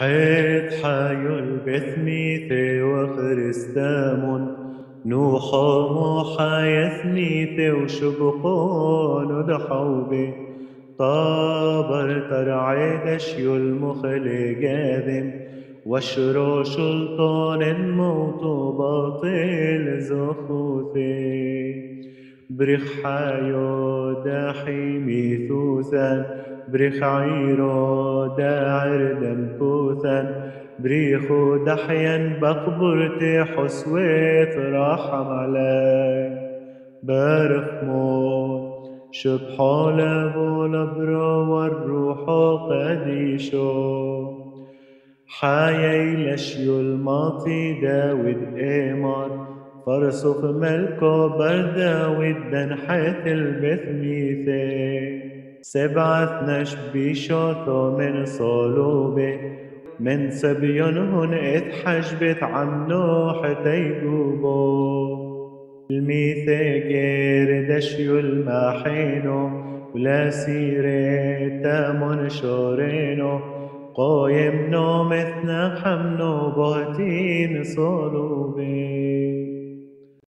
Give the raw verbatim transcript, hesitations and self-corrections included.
حيث حي البثميث وخرستام نوحا موحى يثنيث وشبقون دحوبي طابر ترعي دشي المخل جاذم وشرو شلطان موت باطل زخوثي بريخ حايو داحي ميثوثا بريخ عيرو داعر دمكوثا بريخو دحيا بقبرتي حسويت رحم علي بارخ موت شبحو لابو لبرو والروح قديشو حايي لشيو الماطي داود إيمار فرسخ ملكو بر داود دنحيث البثميثي سبعة نشبي شوثو من صلوبه من سبيونهن إذ حجبت عن نوح تيقوبو الميثي غير دشيو الماحينو ولا سيري تامون شورينو قايم نوم اثنا حمنو بهتين صلوبي